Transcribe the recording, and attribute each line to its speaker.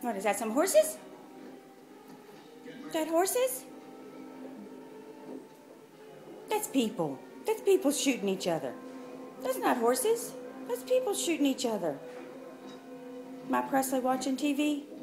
Speaker 1: What is that, some horses? Is that horses? That's people. That's people shooting each other. That's not horses. That's people shooting each other. My Presley watching TV?